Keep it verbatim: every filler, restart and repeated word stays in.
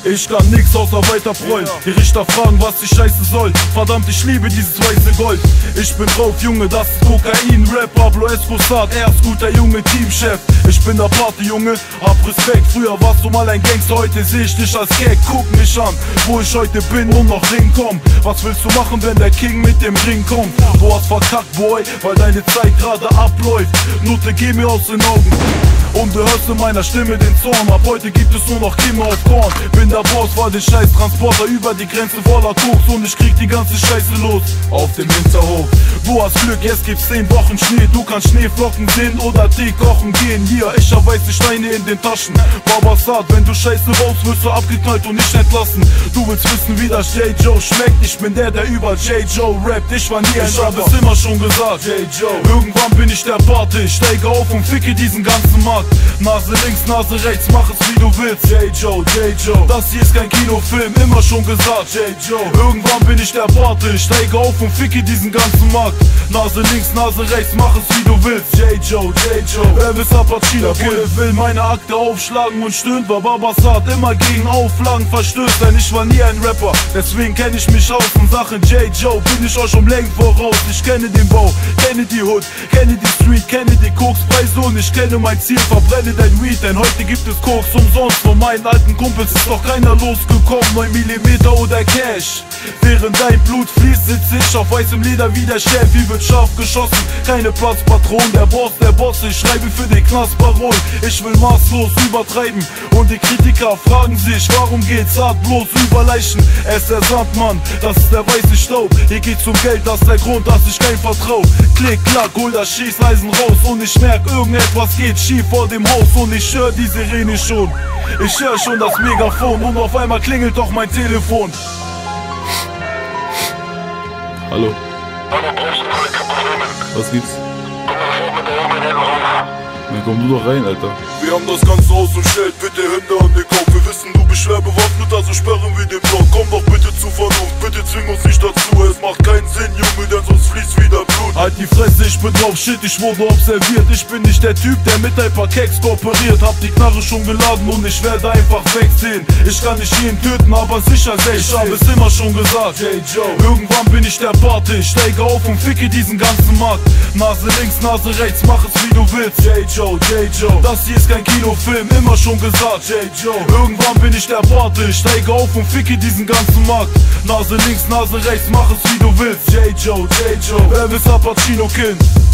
Ich kann nix außer weiter prollen. Die Richter fragen, was die Scheiße soll. Verdammt, ich liebe dieses weiße Gold. Ich bin drauf, Junge, das ist Kokain. Rap, Pablo Escobar, er ist guter Junge, Teamchef. Ich bin der Party-Junge, hab Respekt. Früher warst du mal ein Gangster, heute seh ich dich als Gag. Guck mich an, wo ich heute bin und noch hinkomm. Was willst du machen, wenn der King mit dem Ring kommt? Du hast verkackt, Boy, weil deine Zeit gerade abläuft. Nutte, geh mir aus den Augen. Und du hörst in meiner Stimme den Zorn. Ab heute gibt es nur noch Kimme auf Korn. Bin der Boss, war den scheiß Transporter über die Grenze voller Koks. Und ich krieg die ganze Scheiße los auf dem Hinterhof. Du hast Glück, jetzt gibt's zehn Wochen Schnee. Du kannst Schneeflocken sehen oder Tee kochen gehen. Hier, ich hab weiße Steine in den Taschen. Babasat, wenn du Scheiße baust, wirst du abgeknallt und nicht entlassen. Du willst wissen, wie das J. Joe schmeckt. Ich bin der, der über J. Joe rappt. Ich war nie ein Ich hab es immer schon gesagt, J. Joe. Irgendwann bin ich der Pate. Ich steige auf und ficke diesen ganzen Markt. Nase links, Nase rechts, mach es wie du willst. J. Joe, J. Joe. Das hier ist kein Kinofilm, immer schon gesagt, J. Joe. Irgendwann bin ich der Pate. Ich steige auf und ficke diesen ganzen Markt. Nase links, Nase rechts, mach es wie du willst. J. Joe, J. Joe. Elvis Apachino, der Bulle will meine Akte aufschlagen und stöhnt, weil Babasat immer gegen Auflagen verstößt. Denn ich war nie ein Rapper, deswegen kenn ich mich aus. In Sachen J. Joe bin ich euch schon längst voraus. Ich kenne den Bau, kenne die Hood, kenne die Street, kenne die Kokspreise und ich kenne mein Ziel. Verbrenne dein Weed, denn heute gibt es Koks umsonst. Von meinen alten Kumpels ist noch keiner losgekommen. neun Millimeter oder Cash. Während dein Blut fließt, sitz ich auf weißem Leder wie der Chef. Hier wird scharf geschossen, keine Platzpatronen. Der Boss, der Boss, ich schreibe für den Knastbaron. Ich will maßlos übertreiben und die Kritiker fragen sich, warum geht's hart bloß über Leichen? Er ist der Sandmann, das ist der weiße Staub. Hier geht's um Geld, das ist der Grund, dass ich kein vertrau. Klick, klack, hol das Schießeisen raus und ich merk, irgendetwas geht schief vor dem Haus und ich hör die Sirene schon. Ich hör schon das Megafon und auf einmal klingelt doch mein Telefon. Hallo. Was gibt's? Dann komm du doch rein, Alter. Wir haben das ganze Haus umstellt, bitte Hände an den Kopf. Wir wissen, du bist schwer bewaffnet, also sperren wir den Block. Komm doch bitte zu Vernunft, bitte zwing uns nicht dazu. Es macht keinen Sinn, Junge, denn sonst fließt wieder Blut. Halt die Fresse, ich bin drauf, shit, ich wurde observiert. Ich bin nicht der Typ, der mit ein paar Keks kooperiert. Hab die Knarre schon geladen und ich werde einfach wegsehen. Ich kann nicht jeden töten, aber sicher sehr. Ich hab es immer schon gesagt, J. Joe. Irgendwann bin ich der Pate, ich steige auf und ficke diesen ganzen Markt. Nase links, Nase rechts, mach es wie du willst, J. Joe, J. Joe. Das hier ist kein Kinofilm, immer schon gesagt, J. Joe. Irgendwann bin ich der Pate, ich steige auf und ficke diesen ganzen Markt. Nase links, Nase rechts, mach es wie du willst, J. Joe, J. Joe. Elvis Apachino Kind.